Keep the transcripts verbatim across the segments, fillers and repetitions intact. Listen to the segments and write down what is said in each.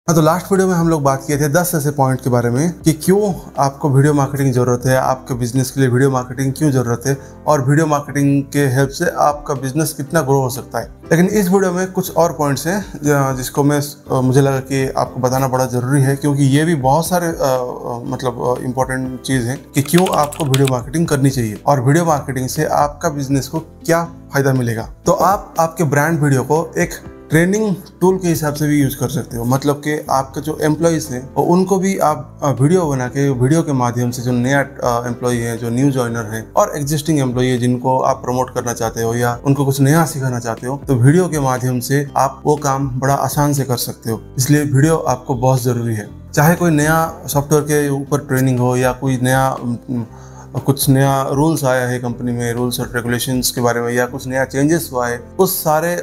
हाँ, तो last video में हम लोग बात किए थे दस ऐसे पॉइंट के बारे में कि क्यों आपको वीडियो मार्केटिंग की जरूरत है, आपके बिजनेस के लिए वीडियो मार्केटिंग क्यों जरूरत है और वीडियो मार्केटिंग के हेल्प से आपका बिजनेस कितना ग्रो हो सकता है। लेकिन इस वीडियो में कुछ और पॉइंट्स हैं जिसको मैं मुझे लगा कि आपको बताना बड़ा जरूरी है, क्योंकि ये भी बहुत सारे आ, मतलब इम्पोर्टेंट चीज़ है कि क्यों आपको वीडियो मार्केटिंग करनी चाहिए और वीडियो मार्केटिंग से आपका बिजनेस को क्या फायदा मिलेगा। तो आप आपके ब्रांड वीडियो को एक ट्रेनिंग टूल के हिसाब से भी यूज कर सकते हो। मतलब कि आपके जो एम्प्लॉयज हैं और उनको भी आप वीडियो बना के वीडियो के माध्यम से जो नया एम्प्लॉय है, जो न्यू जॉइनर है और एग्जिस्टिंग एम्प्लॉय है जिनको आप प्रमोट करना चाहते हो या उनको कुछ नया सिखाना चाहते हो, तो वीडियो के माध्यम से आप वो काम बड़ा आसान से कर सकते हो। इसलिए वीडियो आपको बहुत जरूरी है। चाहे कोई नया सॉफ्टवेयर के ऊपर ट्रेनिंग हो या कोई नया कुछ नया रूल्स आया है कंपनी में, रूल्स और रेगुलेशंस के बारे में, या कुछ नया चेंजेस हुआ है, उस सारे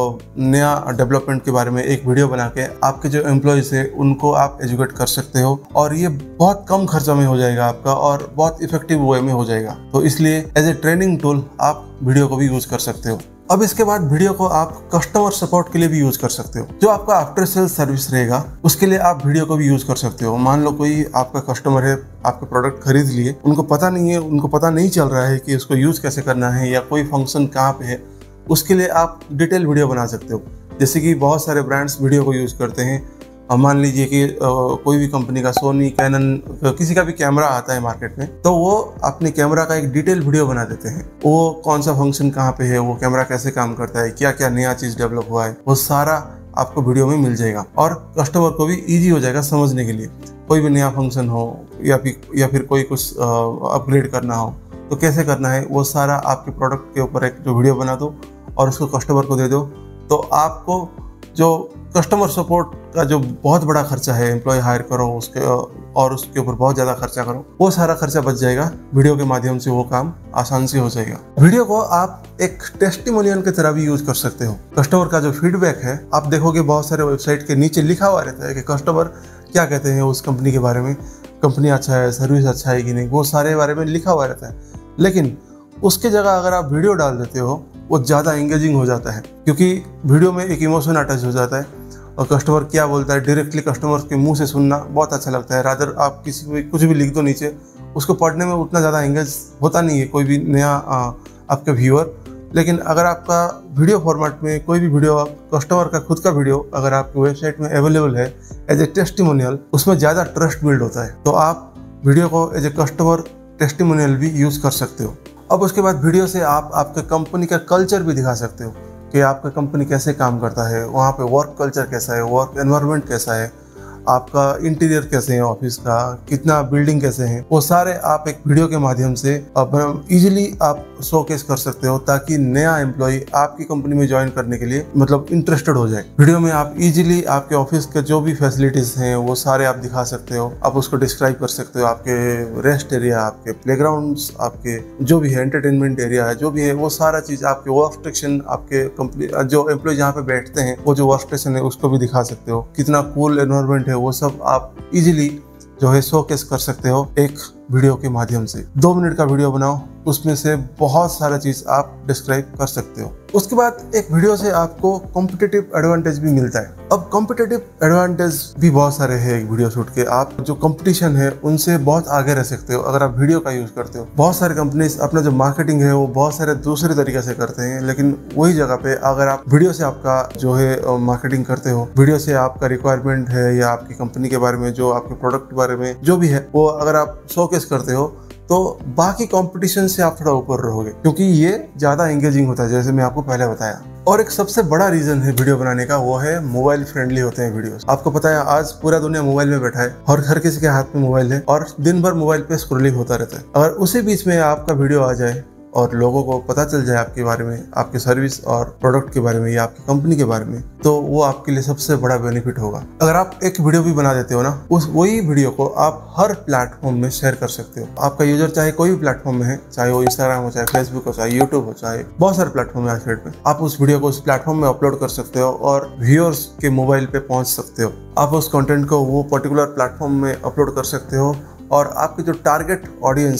नया डेवलपमेंट के बारे में एक वीडियो बना के आपके जो एम्प्लॉयज है उनको आप एजुकेट कर सकते हो और ये बहुत कम खर्चा में हो जाएगा आपका और बहुत इफेक्टिव वे में हो जाएगा। तो इसलिए एज ए ट्रेनिंग टूल आप वीडियो को भी यूज कर सकते हो। अब इसके बाद वीडियो को आप कस्टमर सपोर्ट के लिए भी यूज कर सकते हो। जो आपका आफ्टर सेल सर्विस रहेगा उसके लिए आप वीडियो को भी यूज कर सकते हो। मान लो कोई आपका कस्टमर है, आपके प्रोडक्ट खरीद लिए, उनको पता नहीं है उनको पता नहीं चल रहा है कि उसको यूज कैसे करना है या कोई फंक्शन कहाँ पे है, उसके लिए आप डिटेल वीडियो बना सकते हो। जैसे कि बहुत सारे ब्रांड्स वीडियो को यूज करते हैं। मान लीजिए कि आ, कोई भी कंपनी का, सोनी, कैनन, किसी का भी कैमरा आता है मार्केट में, तो वो अपने कैमरा का एक डिटेल वीडियो बना देते हैं। वो कौन सा फंक्शन कहाँ पे है, वो कैमरा कैसे काम करता है, क्या क्या नया चीज डेवलप हुआ है, वो सारा आपको वीडियो में मिल जाएगा और कस्टमर को भी इजी हो जाएगा समझने के लिए। कोई भी नया फंक्शन हो या फिर या फिर कोई कुछ अपग्रेड करना हो तो कैसे करना है, वो सारा आपके प्रोडक्ट के ऊपर एक जो वीडियो बना दो और उसको कस्टमर को दे दो। तो आपको जो कस्टमर सपोर्ट का जो बहुत बड़ा खर्चा है, एम्प्लॉय हायर करो उसके और उसके ऊपर बहुत ज़्यादा खर्चा करो, वो सारा खर्चा बच जाएगा। वीडियो के माध्यम से वो काम आसान से हो जाएगा। वीडियो को आप एक टेस्टिमोनियल की तरह भी यूज कर सकते हो। कस्टमर का जो फीडबैक है, आप देखोगे बहुत सारे वेबसाइट के नीचे लिखा हुआ रहता है कि कस्टमर क्या कहते हैं उस कंपनी के बारे में, कंपनी अच्छा है, सर्विस अच्छा है कि नहीं, वो सारे बारे में लिखा हुआ रहता है। लेकिन उसके जगह अगर आप वीडियो डाल देते हो वो ज़्यादा एंगेजिंग हो जाता है, क्योंकि वीडियो में एक इमोशन अटैच हो जाता है और कस्टमर क्या बोलता है डायरेक्टली कस्टमर के मुंह से सुनना बहुत अच्छा लगता है। रादर आप किसी भी कुछ भी लिख दो नीचे, उसको पढ़ने में उतना ज़्यादा एंगेज होता नहीं है कोई भी नया आपका व्यूअर। लेकिन अगर आपका वीडियो फॉर्मेट में कोई भी वीडियो, कस्टमर का खुद का वीडियो अगर आपकी वेबसाइट में अवेलेबल है एज ए टेस्टिमोनियल, उसमें ज़्यादा ट्रस्ट बिल्ड होता है। तो आप वीडियो को एज ए कस्टमर टेस्टिमोनियल भी यूज़ कर सकते हो। अब उसके बाद वीडियो से आप आपके कंपनी का कल्चर भी दिखा सकते हो कि आपका कंपनी कैसे काम करता है, वहाँ पे वर्क कल्चर कैसा है, वर्क एनवायरनमेंट कैसा है, आपका इंटीरियर कैसे है, ऑफिस का कितना बिल्डिंग कैसे है, वो सारे आप एक वीडियो के माध्यम से इजीली आप शोकेस कर सकते हो ताकि नया एम्प्लॉय आपकी कंपनी में ज्वाइन करने के लिए मतलब इंटरेस्टेड हो जाए। वीडियो में आप इजीली आपके ऑफिस के जो भी फैसिलिटीज हैं वो सारे आप दिखा सकते हो। आप उसको डिस्क्राइब कर सकते हो, आपके रेस्ट एरिया, आपके प्लेग्राउंड्स, आपके जो भी है एंटरटेनमेंट एरिया है, जो भी है वो सारा चीज, आपके वर्क स्टेशन, आपके कंपनी जो एम्प्लॉय जहाँ पे बैठते हैं वो जो वर्क स्टेशन है उसको भी दिखा सकते हो। कितना कूल एनवायरनमेंट है वो सब आप इजीली जो है शोकेस कर सकते हो एक वीडियो के माध्यम से। दो मिनट का वीडियो बनाओ, उसमें से बहुत सारा चीज आप डिस्क्राइब कर सकते हो। उसके बाद एक वीडियो से आपको कॉम्पिटिटिव एडवांटेज भी मिलता है। अब कॉम्पिटिटिव एडवांटेज भी बहुत सारे हैं एक वीडियो शूट के। आप जो कंपटीशन है उनसे बहुत आगे रह सकते हो अगर आप वीडियो का यूज करते हो। बहुत सारे कंपनीज अपना जो मार्केटिंग है वो बहुत सारे दूसरे तरीके से करते हैं, लेकिन वही जगह पे अगर आप वीडियो से आपका जो है मार्केटिंग करते हो, वीडियो से आपका रिक्वायरमेंट है या आपकी कंपनी के बारे में, जो आपके प्रोडक्ट के बारे में जो भी है वो अगर आप शोकेस करते हो तो बाकी कंपटीशन से आप थोड़ा ऊपर रहोगे, क्योंकि ये ज्यादा एंगेजिंग होता है जैसे मैं आपको पहले बताया। और एक सबसे बड़ा रीजन है वीडियो बनाने का, वो है मोबाइल फ्रेंडली होते हैं वीडियोस। आपको पता है आज पूरा दुनिया मोबाइल में बैठा है और हर किसी के हाथ में मोबाइल है और दिन भर मोबाइल पे स्क्रॉलिंग होता रहता है। अगर उसी बीच में आपका वीडियो आ जाए और लोगों को पता चल जाए आपके बारे में, आपके सर्विस और प्रोडक्ट के बारे में या आपकी कंपनी के बारे में, तो वो आपके लिए सबसे बड़ा बेनिफिट होगा। अगर आप एक वीडियो भी बना देते हो ना, उस वही वीडियो को आप हर प्लेटफॉर्म में शेयर कर सकते हो। आपका यूजर चाहे कोई भी प्लेटफॉर्म में है, चाहे वो इंस्टाग्राम हो, चाहे फेसबुक हो, चाहे यूट्यूब हो, चाहे बहुत सारे प्लेटफॉर्म है आज के डेट में, आप उस वीडियो को उस प्लेटफॉर्म में अपलोड कर सकते हो और व्यूअर्स के मोबाइल पे पहुंच सकते हो। आप उस कंटेंट को वो पर्टिकुलर प्लेटफॉर्म में अपलोड कर सकते हो और आपके जो टारगेट ऑडियंस है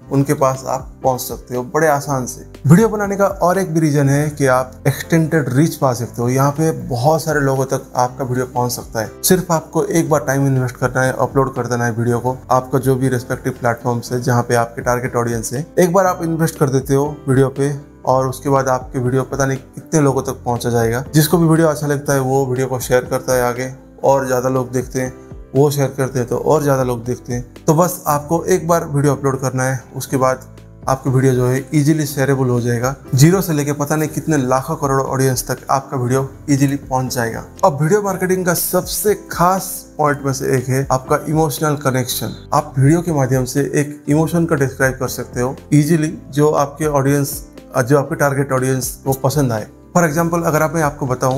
उनके पास आप पहुंच सकते हो बड़े आसान से। वीडियो बनाने का और एक भी रीजन है कि आप एक्सटेंडेड रीच पा सकते हो। यहाँ पे बहुत सारे लोगों तक आपका वीडियो पहुंच सकता है। सिर्फ आपको एक बार टाइम इन्वेस्ट करना है, अपलोड कर देना है वीडियो को आपका जो भी रेस्पेक्टिव प्लेटफॉर्म से जहाँ पे आपके टारगेट ऑडियंस है। एक बार आप इन्वेस्ट कर देते हो वीडियो पे और उसके बाद आपके वीडियो पता नहीं कितने लोगों तक पहुंचा जाएगा। जिसको भी वीडियो अच्छा लगता है वो वीडियो को शेयर करता है आगे, और ज्यादा लोग देखते हैं, वो शेयर करते हैं तो और ज्यादा लोग देखते हैं। तो बस आपको एक बार वीडियो अपलोड करना है, उसके बाद आपका वीडियो जो है इजीली शेयरेबल हो जाएगा। जीरो से लेके पता नहीं कितने लाखों करोड़ ऑडियंस तक आपका वीडियो इजीली पहुंच जाएगा। अब वीडियो मार्केटिंग का सबसे खास पॉइंट में से एक है आपका इमोशनल कनेक्शन। आप वीडियो के माध्यम से एक इमोशन को डिस्क्राइब कर सकते हो इजीली, जो आपके ऑडियंस जो आपके टारगेट ऑडियंस को पसंद आए। फॉर एग्जाम्पल अगर आप मैं आपको बताऊं,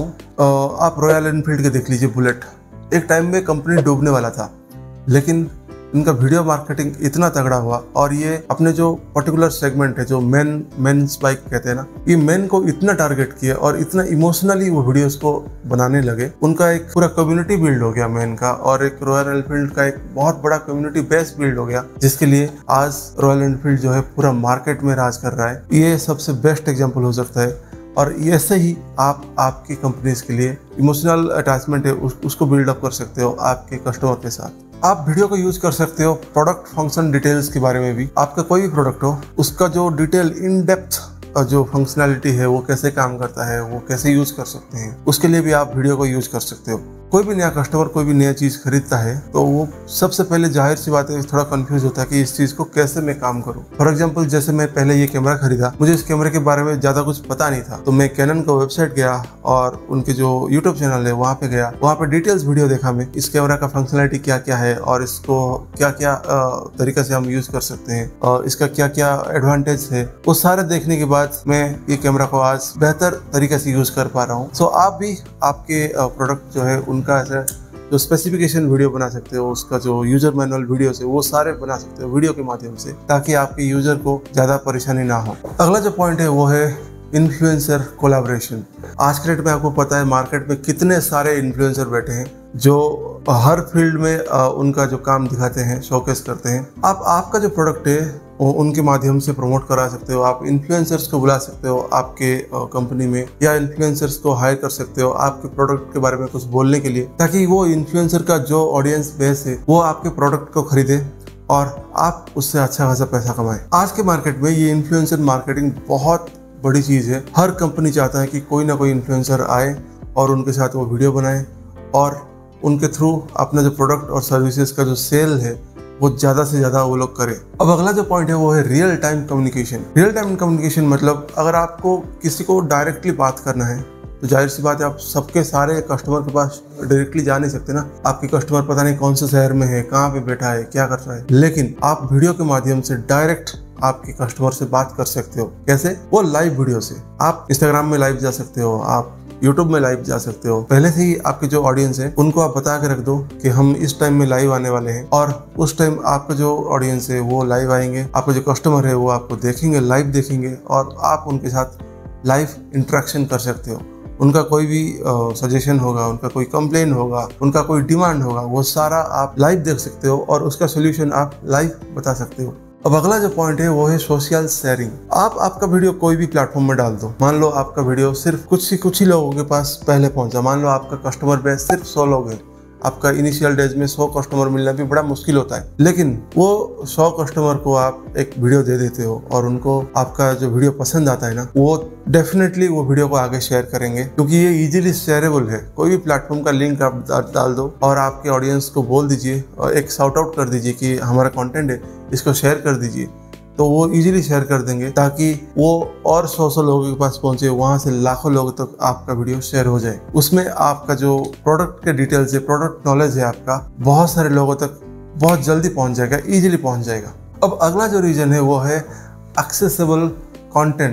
आप रॉयल एनफील्ड के देख लीजिए बुलेट। एक टाइम में कंपनी डूबने वाला था, लेकिन इनका वीडियो मार्केटिंग इतना तगड़ा हुआ और ये अपने जो पर्टिकुलर सेगमेंट है जो मेन मेन्स बाइक कहते हैं ना, ये मेन को इतना टारगेट किया और इतना इमोशनली वो वीडियोस को बनाने लगे। उनका एक पूरा कम्युनिटी बिल्ड हो गया मेन का, और एक रॉयल एनफील्ड का एक बहुत बड़ा कम्युनिटी बेस बिल्ड हो गया, जिसके लिए आज रॉयल एनफील्ड जो है पूरा मार्केट में राज कर रहा है। ये सबसे बेस्ट एग्जाम्पल हो सकता है। और ऐसे ही आप आपकी कंपनीज के लिए इमोशनल अटैचमेंट है उस, उसको बिल्डअप कर सकते हो आपके कस्टमर के साथ। आप वीडियो को यूज कर सकते हो प्रोडक्ट फंक्शन डिटेल्स के बारे में भी। आपका कोई भी प्रोडक्ट हो उसका जो डिटेल इन डेप्थ जो फंक्शनैलिटी है वो कैसे काम करता है, वो कैसे यूज कर सकते हैं, उसके लिए भी आप वीडियो को यूज कर सकते हो। कोई भी नया कस्टमर कोई भी नया चीज खरीदता है तो वो सबसे पहले जाहिर सी बात है थोड़ा कंफ्यूज होता है कि इस चीज को कैसे मैं काम करूं। फॉर एग्जांपल जैसे मैं पहले ये कैमरा खरीदा, मुझे इस कैमरे के बारे में ज्यादा कुछ पता नहीं था, तो मैं कैनन का वेबसाइट गया और उनके जो यूट्यूब चैनल है वहाँ पे गया, वहाँ पे डिटेल्स वीडियो देखा मैं, इस कैमरा का फंक्शनैलिटी क्या क्या है और इसको क्या क्या तरीके से हम यूज कर सकते हैं और इसका क्या क्या एडवांटेज है। वो सारे देखने के बाद मैं ये कैमरा को आज बेहतर तरीके से यूज कर पा रहा हूँ। सो आप भी आपके प्रोडक्ट जो है उनका ऐसा जो स्पेसिफिकेशन वीडियो बना सकते हो, उसका जो यूजर मैनुअल वीडियो है वो सारे बना सकते हो वीडियो के माध्यम से, ताकि आपके यूजर को ज्यादा परेशानी ना हो। अगला जो पॉइंट है वो है इन्फ्लुएंसर कोलैबोरेशन। आज के डेट में आपको पता है मार्केट में कितने सारे इन्फ्लुएंसर बैठे हैं जो हर फील्ड में उनका जो काम दिखाते हैं, शोकेस करते हैं। आप आपका जो प्रोडक्ट है वो उनके माध्यम से प्रमोट करा सकते हो। आप इन्फ्लुएंसर्स को बुला सकते हो आपके कंपनी में, या इन्फ्लुएंसर्स को हायर कर सकते हो आपके प्रोडक्ट के बारे में कुछ बोलने के लिए, ताकि वो इन्फ्लुएंसर का जो ऑडियंस बेस है वो आपके प्रोडक्ट को खरीदे और आप उससे अच्छा खासा पैसा कमाएं। आज के मार्केट में ये इन्फ्लुएंसर मार्केटिंग बहुत बड़ी चीज है। हर कंपनी चाहता है कि कोई ना कोई इन्फ्लुएंसर आए और उनके साथ वो वीडियो बनाए और उनके थ्रू अपना जो प्रोडक्ट और सर्विसेज का जो सेल है वो ज्यादा से ज्यादा वो लोग करें। अब अगला जो पॉइंट है वो है real time communication. Real time communication मतलब अगर आपको किसी को डायरेक्टली बात करना है तो जाहिर सी बात है आप सबके सारे कस्टमर के पास डायरेक्टली जा नहीं सकते ना। आपके कस्टमर पता नहीं कौन से शहर में है, कहाँ पे बैठा है, क्या कर रहा है, लेकिन आप वीडियो के माध्यम से डायरेक्ट आपके कस्टमर से बात कर सकते हो। कैसे? वो लाइव वीडियो से। आप इंस्टाग्राम में लाइव जा सकते हो, आप यूट्यूब में लाइव जा सकते हो। पहले से ही आपके जो ऑडियंस है उनको आप बता के रख दो कि हम इस टाइम में लाइव आने वाले हैं, और उस टाइम आपका जो ऑडियंस है वो लाइव आएंगे, आपके जो कस्टमर है वो आपको देखेंगे, लाइव देखेंगे, और आप उनके साथ लाइव इंटरेक्शन कर सकते हो। उनका कोई भी सजेशन होगा, उनका कोई कंप्लेन होगा, उनका कोई डिमांड होगा, वो सारा आप लाइव देख सकते हो और उसका सोल्यूशन आप लाइव बता सकते हो। अब अगला जो पॉइंट है वो है सोशल शेयरिंग। आप आपका वीडियो कोई भी प्लेटफॉर्म में डाल दो। मान लो आपका वीडियो सिर्फ कुछ ही कुछ ही लोगों के पास पहले पहुंचा। मान लो आपका कस्टमर बेस सिर्फ सौ लोग हैं। आपका इनिशियल डेज में सौ कस्टमर मिलना भी बड़ा मुश्किल होता है, लेकिन वो सौ कस्टमर को आप एक वीडियो दे देते हो और उनको आपका जो वीडियो पसंद आता है ना, वो डेफिनेटली वो वीडियो को आगे शेयर करेंगे, क्योंकि ये इजीली शेयरेबल है। कोई भी प्लेटफॉर्म का लिंक आप डाल दो और आपके ऑडियंस को बोल दीजिए और एक शाउट आउट कर दीजिए कि हमारा कंटेंट है, इसको शेयर कर दीजिए, तो वो इजीली शेयर कर देंगे, ताकि वो और सौ सौ लोगों के पास पहुंचे, वहां से लाखों लोगों तक आपका वीडियो शेयर हो जाए। उसमें आपका जो प्रोडक्ट के डिटेल्स है, प्रोडक्ट नॉलेज है आपका, बहुत सारे लोगों तक बहुत जल्दी पहुंच जाएगा, इजीली पहुंच जाएगा। अब अगला जो रीजन है वो है एक्सेसिबल कंटेंट।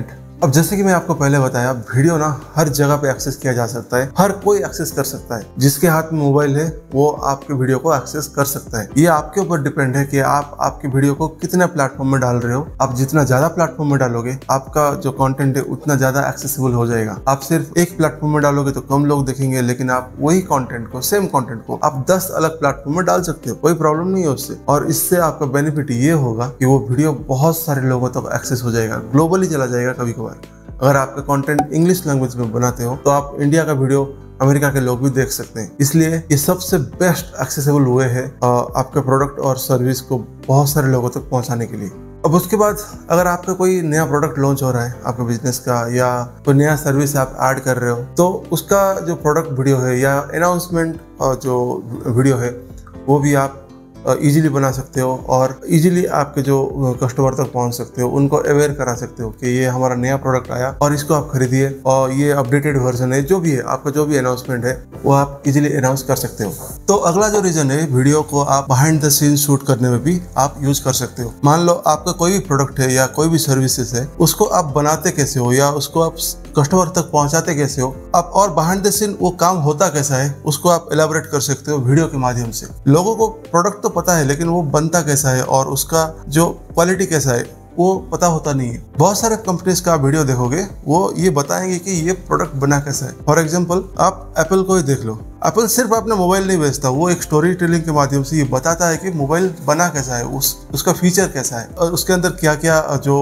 अब जैसे कि मैं आपको पहले बताया, वीडियो ना हर जगह पे एक्सेस किया जा सकता है, हर कोई एक्सेस कर सकता है। जिसके हाथ में मोबाइल है वो आपके वीडियो को एक्सेस कर सकता है। ये आपके ऊपर डिपेंड है कि आप आपकी वीडियो को कितने प्लेटफॉर्म में डाल रहे हो। आप जितना ज्यादा प्लेटफॉर्म में डालोगे, आपका जो कंटेंट है उतना ज्यादा एक्सेसिबल हो जाएगा। आप सिर्फ एक प्लेटफॉर्म में डालोगे तो कम लोग देखेंगे, लेकिन आप वही कंटेंट को, सेम कंटेंट को आप दस अलग प्लेटफॉर्म में डाल सकते हो, कोई प्रॉब्लम नहीं है उससे। और इससे आपका बेनिफिट ये होगा कि वो वीडियो बहुत सारे लोगों तक एक्सेस हो जाएगा, ग्लोबली चला जाएगा। कभी कभार अगर आपका कंटेंट इंग्लिश लैंग्वेज में बनाते हो तो आप इंडिया का वीडियो अमेरिका के लोग भी देख सकते हैं। इसलिए ये सबसे बेस्ट एक्सेसिबल वे है आपके प्रोडक्ट और सर्विस को बहुत सारे लोगों तक पहुंचाने के लिए। अब उसके बाद अगर आपका कोई नया प्रोडक्ट लॉन्च हो रहा है आपके बिजनेस का, या कोई नया सर्विस आप ऐड कर रहे हो, तो उसका जो प्रोडक्ट वीडियो है या अनाउंसमेंट जो वीडियो है वो भी आप इजीली बना सकते हो और इजीली आपके जो कस्टमर तक पहुंच सकते हो, उनको अवेयर करा सकते हो कि ये हमारा नया प्रोडक्ट आया और इसको आप खरीदिए और ये अपडेटेड वर्जन है। जो भी है आपका जो भी अनाउंसमेंट है वो आप इजीली अनाउंस कर सकते हो। तो अगला जो रीजन है, वीडियो को आप बिहाइंड द सीन शूट करने में भी आप यूज कर सकते हो। मान लो आपका कोई भी प्रोडक्ट है या कोई भी सर्विसेज है, उसको आप बनाते कैसे हो या उसको आप कस्टमर तक पहुंचाते कैसे हो, आप और बिहाइंड द सीन वो काम होता कैसा है उसको आप एलाबोरेट कर सकते हो वीडियो के माध्यम से। लोगों को प्रोडक्ट तो पता है, लेकिन वो बनता कैसा है और उसका जो क्वालिटी कैसा है वो पता होता नहीं है। बहुत सारे कंपनीज का वीडियो देखोगे वो ये बताएंगे कि ये प्रोडक्ट बना कैसा है। फॉर एग्जांपल आप एप्पल को ही देख लो, एप्पल सिर्फ अपना मोबाइल नहीं बेचता, वो एक स्टोरी टेलिंग के माध्यम से ये बताता है कि मोबाइल बना कैसा है, उस उसका फीचर कैसा है और उसके अंदर क्या क्या जो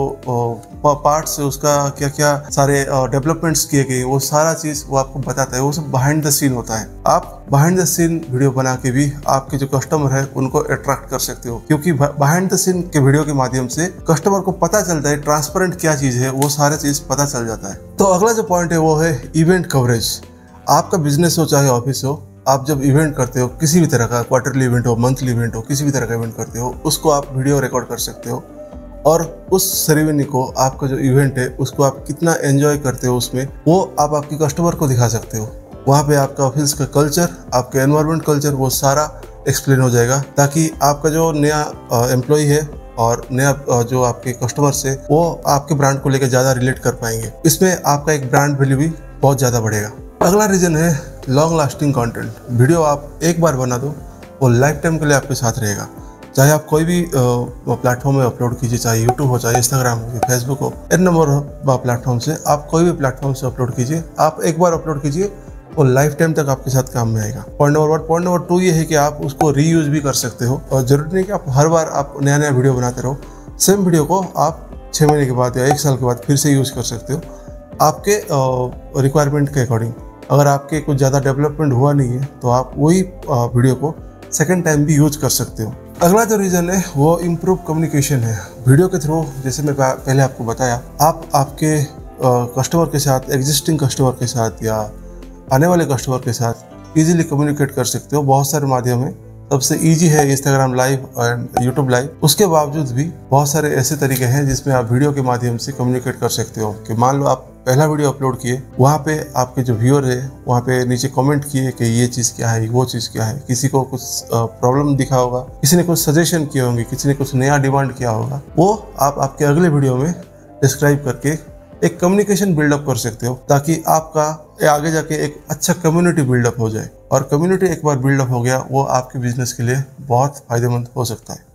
पार्ट्स है, उसका क्या क्या सारे डेवलपमेंट्स किए गए, वो सारा चीज वो आपको बताता है। वो सब बिहाइंड द सीन होता है। आप बिहाइंड द सीन वीडियो बना के भी आपके जो कस्टमर है उनको अट्रैक्ट कर सकते हो, क्योंकि बिहाइंड द सीन के वीडियो के माध्यम से कस्टमर को पता चलता है ट्रांसपेरेंट क्या चीज है, वो सारे चीज पता चल जाता है। तो अगला जो पॉइंट है वो है इवेंट कवरेज। आपका बिजनेस हो चाहे ऑफिस हो, आप जब इवेंट करते हो, किसी भी तरह का क्वार्टरली इवेंट हो, मंथली इवेंट हो, किसी भी तरह का इवेंट करते हो, उसको आप वीडियो रिकॉर्ड कर सकते हो और उस सेरेमनी को, आपका जो इवेंट है उसको आप कितना एंजॉय करते हो उसमें, वो आप आपके कस्टमर को दिखा सकते हो। वहाँ पे आपका ऑफिस का कल्चर, आपका एनवायरमेंट कल्चर, वो सारा एक्सप्लेन हो जाएगा, ताकि आपका जो नया एम्प्लॉय है और नया जो आपके कस्टमर्स है वो आपके ब्रांड को लेकर ज़्यादा रिलेट कर पाएंगे। इसमें आपका एक ब्रांड वैल्यू भी बहुत ज़्यादा बढ़ेगा। अगला रीजन है लॉन्ग लास्टिंग कंटेंट। वीडियो आप एक बार बना दो, वो लाइफ टाइम के लिए आपके साथ रहेगा। चाहे आप कोई भी प्लेटफॉर्म में अपलोड कीजिए, चाहे यूट्यूब हो, चाहे इंस्टाग्राम हो, फेसबुक हो, इन नंबर प्लेटफॉर्म से आप कोई भी प्लेटफॉर्म से अपलोड कीजिए। आप एक बार अपलोड कीजिए, वो लाइफ टाइम तक आपके साथ काम में आएगा। Point number one. Point number two ये है कि आप उसको रीयूज भी कर सकते हो और जरूरी नहीं कि आप हर बार आप नया नया वीडियो बनाते रहो। सेम वीडियो को आप छः महीने के बाद या एक साल के बाद फिर से यूज कर सकते हो आपके रिक्वायरमेंट के अकॉर्डिंग। अगर आपके कुछ ज़्यादा डेवलपमेंट हुआ नहीं है तो आप वही वीडियो को सेकेंड टाइम भी यूज कर सकते हो। अगला जो रीज़न है वो इम्प्रूव कम्युनिकेशन है। वीडियो के थ्रू, जैसे मैं पहले आपको बताया, आप आपके कस्टमर के साथ, एग्जिस्टिंग कस्टमर के साथ या आने वाले कस्टमर के साथ इजीली कम्युनिकेट कर सकते हो। बहुत सारे माध्यम है, सबसे इजी है इंस्टाग्राम लाइव और यूट्यूब लाइव। उसके बावजूद भी बहुत सारे ऐसे तरीके हैं जिसमें आप वीडियो के माध्यम से कम्युनिकेट कर सकते हो। कि मान लो आप पहला वीडियो अपलोड किए, वहाँ पे आपके जो व्यूअर है वहाँ पे नीचे कमेंट किए कि ये चीज़ क्या है, वो चीज़ क्या है, किसी को कुछ प्रॉब्लम दिखा होगा, किसी ने कुछ सजेशन किए होंगे, किसी ने कुछ नया डिमांड किया होगा, वो आप आपके अगले वीडियो में डिस्क्राइब करके एक कम्युनिकेशन बिल्डअप कर सकते हो, ताकि आपका आगे जाके एक अच्छा कम्युनिटी बिल्डअप हो जाए। और कम्युनिटी एक बार बिल्डअप हो गया, वो आपके बिजनेस के लिए बहुत फायदेमंद हो सकता है।